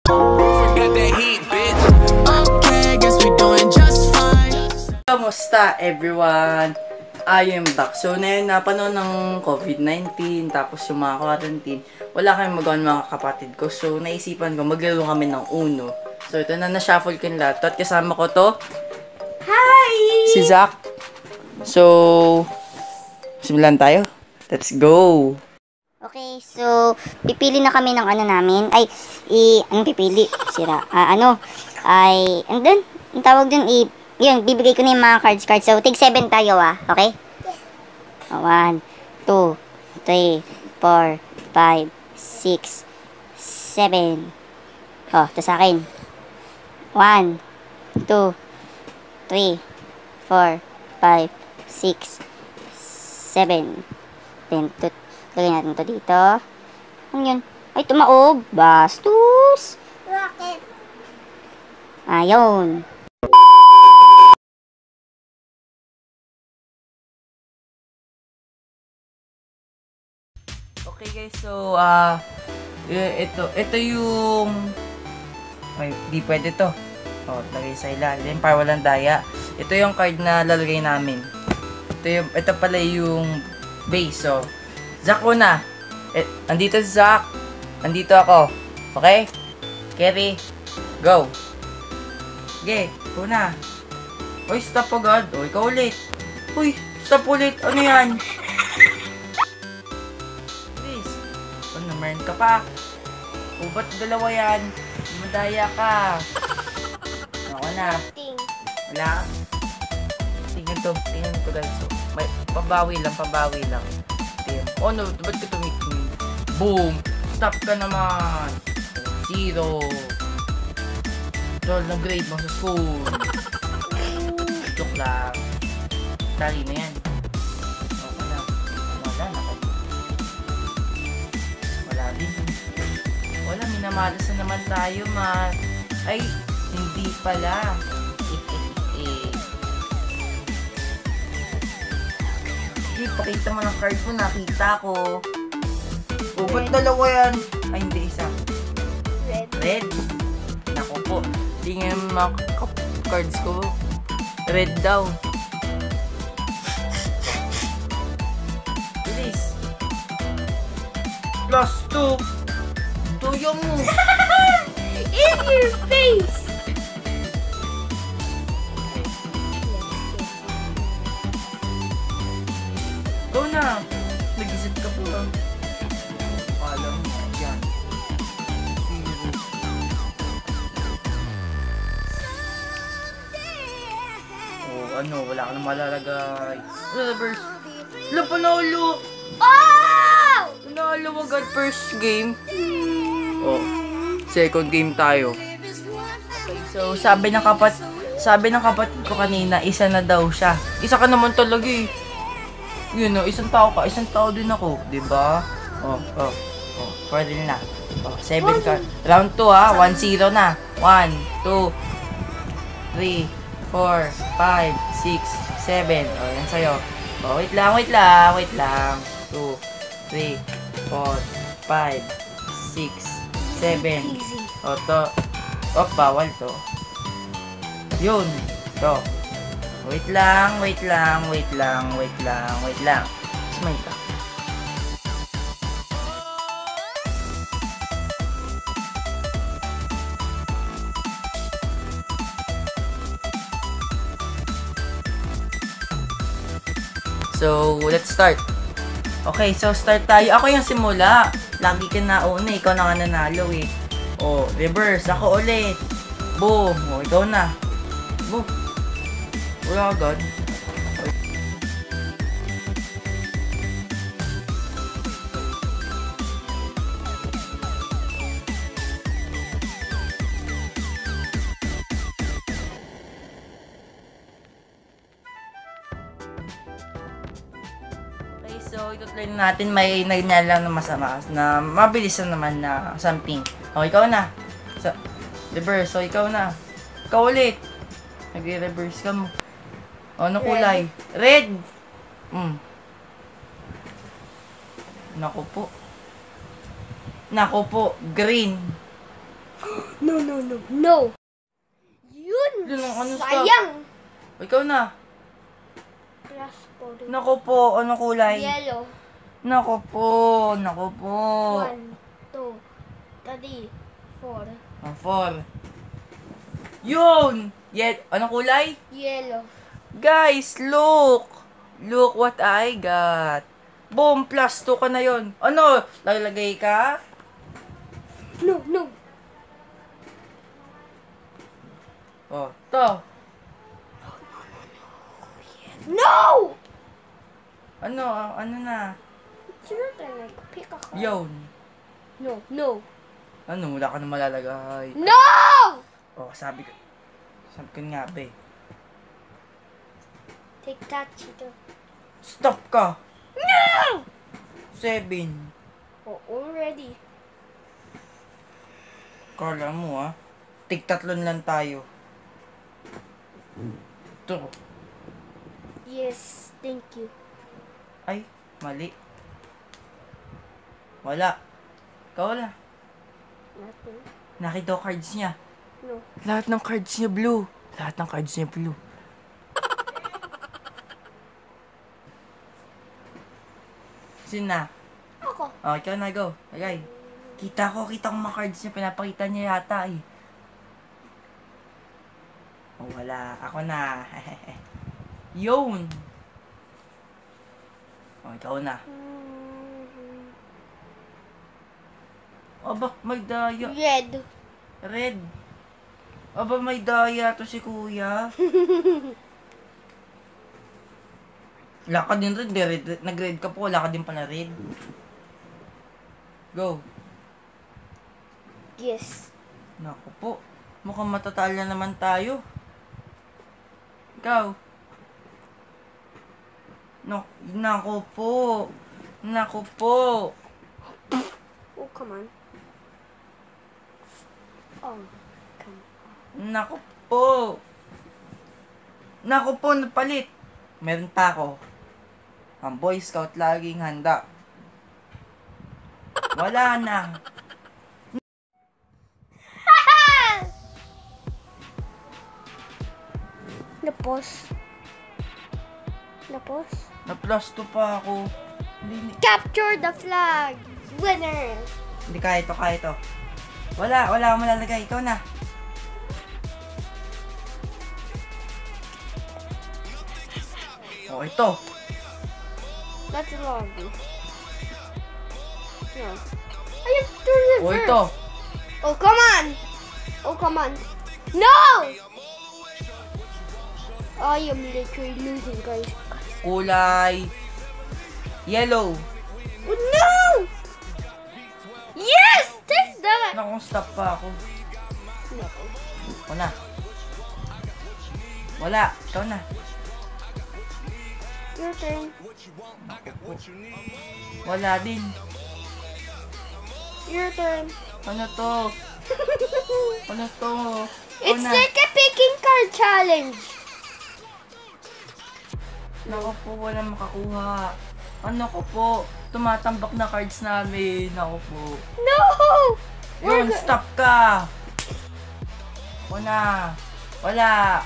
Forget the heat, bitch. Okay, guess we doing just fine. Kamusta everyone? I am back. So, napanood ng COVID-19, tapos yung mga quarantine, wala kayong magawa ng mga kapatid ko. So, naisipan ko, maglaro kami ng Uno. So, ito na-shuffle ko yung lahat. At kasama ko to, Hi! si Zach. So, simulan tayo. Let's go! Okay, so, pipili na kami ng ano namin. Anong pipili? Sira. And then, yung tawag dun, yun, bibigay ko na yung mga cards. So, take 7 tayo okay? 1, 2, 3, 4, 5, 6, 7. Oh, ito sa akin. 1, 2, 3, 4, 5, 6, 7. Then, lagay natin to dito. Ano yun? Ay, tumaob. Bastos. Rocket. Ayun. Okay guys, so, ito yung, ay, di pwede to. O, lagay sa ilalim para walang daya. Ito yung card na lalagay namin. Ito pala yung base, so, Zach una. Andito si Zach. Andito ako. Okay? Kerry, go. Okay, una. Uy, stop agad. O, ikaw ulit. Uy, stop ulit. Ano yan? Please. Ano, meron ka pa. O, ba't dalawa yan? Madaya ka. Ako na. Wala. Tingnan ko guys. So, may, pabawi lang. Oh no, ba't ka tumikin? Boom! Stop ka naman! 0. Tol, nag-grade mo sa school. Joke lang. Tali na yan. Okay na. Wala din. Wala, minamalas na naman tayo, ma. Ay, hindi pala. Pakita mo ng card mo, nakita ko. O, ba't dalawa yan? Ay, hindi, isa. Red. Naku po. Tingnan mo mga cards ko. Red daw. Bilis. +2. Tuyo mo. In your face! Go na! Nag-isip ka po lang. Alam mo, yan. Wala ka na malalagay. Reverse. Wala, panalo! Oh! Panalo agad first game. Oh, second game tayo. Okay, so sabi ng kapatid ko kanina, isa na daw siya. Isa ka naman talaga eh. Yun o, isang tao ka, isang tao din ako, diba? Pwede na. 7 card. Round 2 ha, 1-0 na. 1, 2, 3, 4, 5, 6, 7. Yan sa'yo. Wait lang. 2, 3, 4, 5, 6, 7. To. Bawal to. Yun. To. Wait lang. Smile ka. So, let's start. Okay, so start tayo. Ako yung simula. Lagi ka nauna, ikaw na nga nanalo eh. O, reverse. Ako ulit. Boom. O, ikaw na. Boom. Wala agad. Okay, so itutuloy natin may lang na masama na mabilis na naman na something. O, ikaw na. Reverse. So, ikaw na. Ikaw ulit. Nag-reverse ka mo. O, ano kulay? Red! Naku po. Green. No, no, no. No. Yun. Yun ang ano sa... Sayang. Ikaw na. Plus 4. Nako po, ano kulay? Yellow. Nako po, nako po. 1, 2, 3, 4. Ang 4. Yun! Ano kulay? Yellow. Guys, look! Look what I got. Boom, plus 2 ka na yun. Ano? Lalagay ka? No, no. Oh, to. No! Ano? Ano na? It's your turn. Pick a card. Yun. No, no. Ano? Wala ka na malalagay. No! Oh, sabi ko nga, be. Take that, cheater. Stop ka! No! 7. Oh, already. Kala mo, ha? Tig-tatlon lang tayo. Ito. Yes, thank you. Ay, mali. Wala. Ikaw wala. Nothing. Nakita ko cards niya. No. Lahat ng cards niya blue. Lahat ng cards niya blue. Sina? Ako. Oh, ikaw na, go. Lagay. Kita ko mga cards niya. Pinapakita niya yata eh. Oh, wala. Ako na. Yun. Oh, ikaw na. Aba, may daya. Red. Red. Aba, may daya to si kuya. Wala ka din red. Nag-red ka po. Wala ka din pala red. Go. Yes. Naku po. Mukhang matatalo na naman tayo. Ikaw. No, naku po. Naku po. Oh, come on. Oh, come on. Naku po. Naku po, napalit. Meron pa ako. Ang Boy Scout laging handa. Wala na. Napos. Napos. Na plus 2 pa ako. Hindi, Capture the flag! Winner! hindi kaya ito. Wala akong malalagay. Ikaw na. Oh, ito. That's a lobby. No. I have to reverse. Oh, ito. Oh, come on! Oh, come on. No! I am literally losing, guys. Kulay. Yellow. Oh, no! Yes! Take that! Nakong stop pa ako. No. Ako na. Wala. Ikaw na. Your turn. Wala din. Your turn. Ano to? Ano to? It's like a picking card challenge. Naku po, wala makakuha. Ano ko po? Tumatambak na cards namin. Naku po. No! Yun, stop ka! Wala. Wala.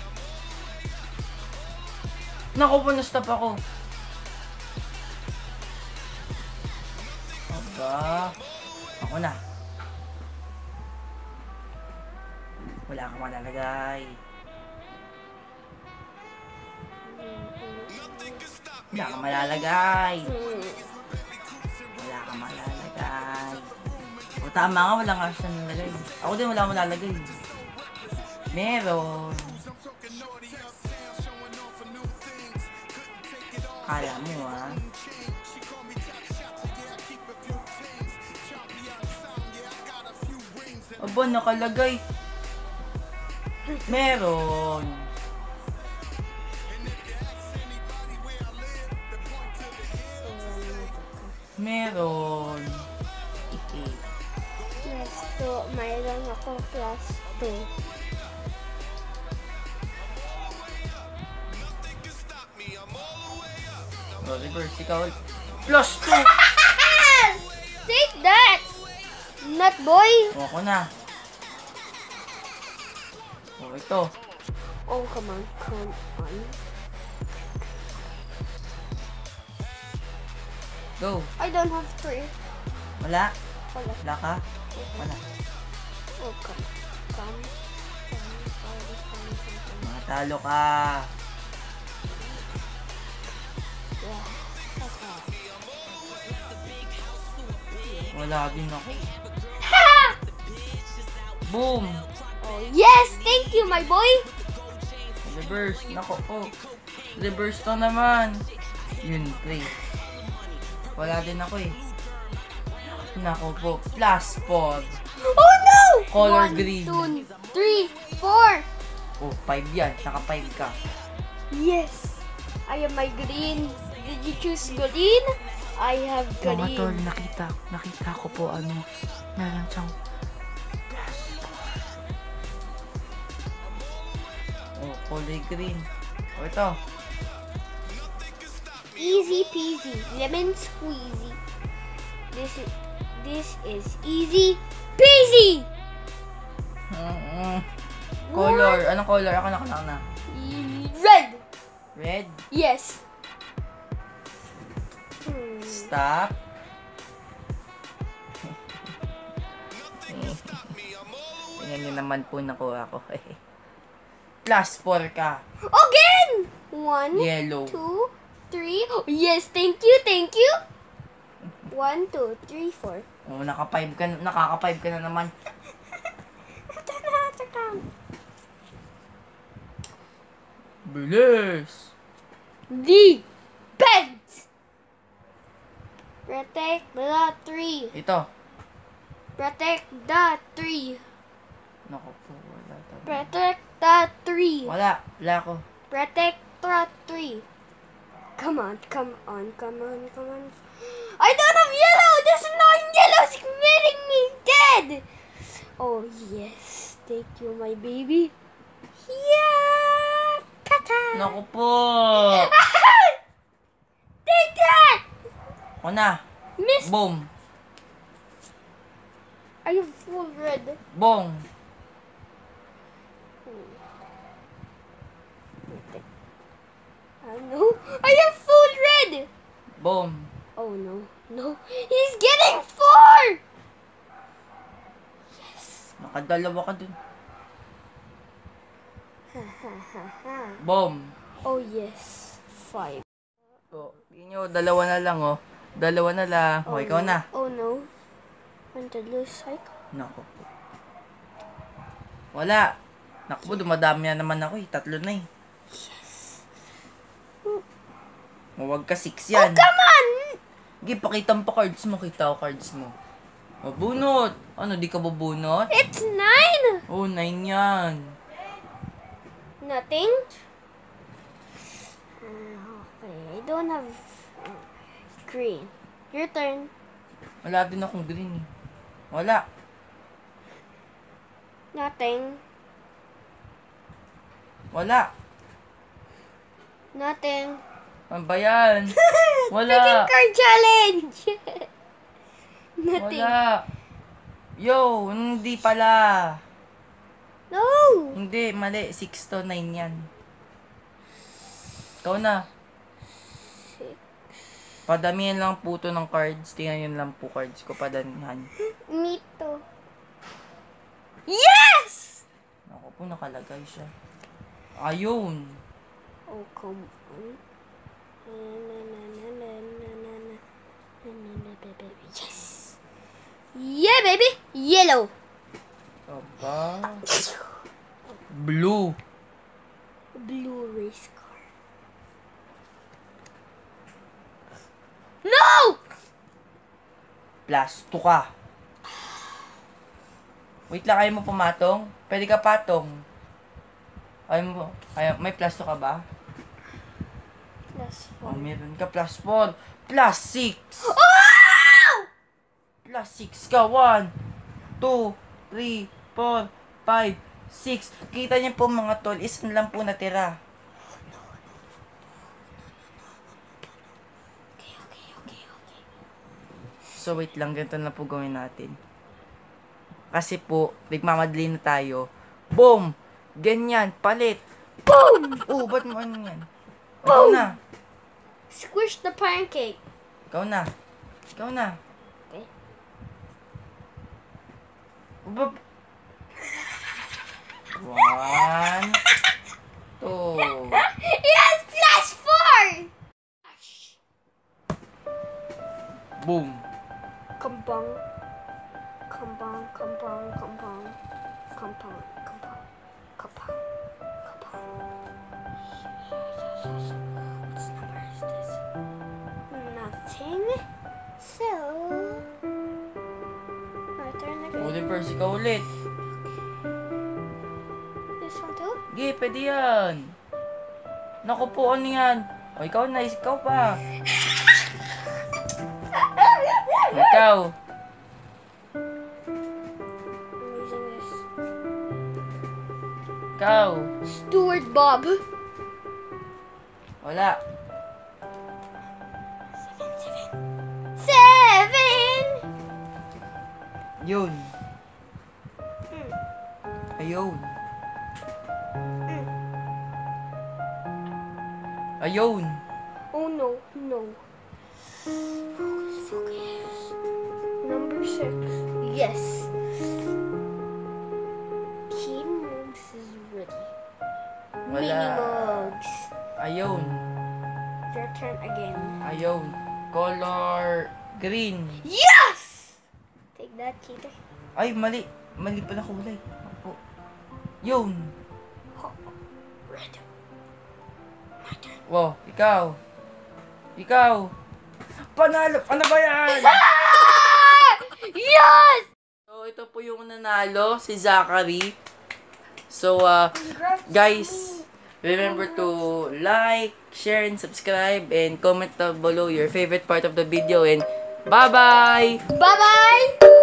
Naku po, na-stop ako. Aba. Ako na. Wala kang malalagay. Wala kang malalagay. Wala kang malalagay. O tama nga, wala nga siya nalagay. Ako din wala akong malalagay. Meron. Kala mo ah. Aba, nakalagay. Meron. Meron. Yes, so mayroon ako plus 2. O, reverse, ikaw. Plus 2! Take that! Nut boy! O, ako na. Oh, ito. Oh, come on. Come on. Go. I don't have 3. Wala. Wala. Wala ka? Wala. Oh, come. Come. Mga talo ka. Yeah. Wala din ako. Boom! Oh, yes! Thank you, my boy! Reverse. Nako po. Reverse to naman. Yun, play. Wala din ako eh. Nako po. Plus 4. Oh, no! Color 1, green. 2, 3, 4. Oh, 5 yan. Naka 5 ka. Yes! I am my green. Did you choose green? I have Mga tol, green. nakita ko po meron siyang oh, kulay green. Oh, ito. Easy peasy. Lemon squeezy. This is easy peasy. Color. Anong color? Ako na. Red. Red. Yes. Stop. Tingnan niyo naman po nakuha ko. Plus 4 ka. Again. 1, Yellow. 2, 3. Oh, yes, thank you, thank you. 1, 2, 3, 4. Oh, nakaka-5 ka na naman. Bilis. Defense. Protect the tree. Ito. Protect the tree. Naku po, wala talaga. Protect the tree. Wala ko. Protect the tree. Come on, come on, come on, come on. I don't have yellow. There's no yellow. It's making me dead. Oh yes, thank you, my baby. Yeah, tata. Naku po. Take that. Ako na. Miss, Boom. are you full red? Bong. No, I am full red. Boom. Oh no, no, he's getting 4. Nakadalawa ka dun. Boom. Oh yes, 5. Oh, tingin nyo, dalawa na lang oh. Dalawa na lang. Oh, ikaw no. na. Oh no, want to lose cycle? Naku po. Wala. Naku po, dumadami na naman ako eh. 3 na eh. Huwag ka 6 yan. Come on! Sige, pakita mo pa cards mo. Kita ko cards mo. O, bunot. Ano, di ka bubunot? It's 9. Oh, 9 yan. Nothing. Okay, I don't have green. Your turn. Wala din akong green eh. Wala. Nothing. Wala. Nothing. Ano ba yan? Second Wala. card challenge. Nothing. Wala. Yo, hindi pala. No. Hindi, mali. 6 to 9 yan. Ikaw na. Padamihan lang po to ng cards. Tingnan yun lang po cards ko. Padamihan. Nito. Yes! Ako po, nakalagay siya. Ayun. Oh, come on. Yes! Yeah, baby! Yellow! Aba. Blue. Blue race car. No! Plus 2 ka. Wait lang, ayaw mo pumatong? Pwede ka patong. May plus 2 ka ba? Plus Oh, 4. meron ka plus 4. Plus 6. Oh! Plus 6 ka. 1, 2, 3, 4, 5, 6. Kita niyo po mga tol, isang lang po natira. Okay. So wait lang, ganito na po gawin natin. Kasi po, nagmamadali na tayo. Boom! Ganyan, palit. Boom! Oh, ba't mo ano yan? Ikaw na. Squish the pancake. Ikaw na. Ikaw na. Okay. One. Two. Yes, plus 4! Boom. Kambang. Kambang, kambang, kambang. Kambang, kambang. Kambang. Kambang. What's number is this? Nothing. So, my turn again. Uli first, ikaw ulit. This one too? Sige, pwede yan. Naku po, ano yan? O, ikaw na, ikaw pa. Ikaw. I'm using this. Ikaw. Stuart Bob. Wala. 7! Yun. Mm. Ayun. Mm. Ayun. Oh no, no. Focus, focus. Number 6. Yes. Team Mugs is ready. Mini Wala. Mugs. Ayun. Your turn again. Ayun. Color green. Yes! Take that, Kita. Ay, mali. Mali pala kulay. Opo. Yun. Red. My turn. Wow, ikaw. Ikaw. Panalo. Ano ba yan? Yes! So, ito po yung nanalo, si Zachary. So, guys, remember to like, share, and subscribe, and comment down below your favorite part of the video, and bye-bye! Bye-bye!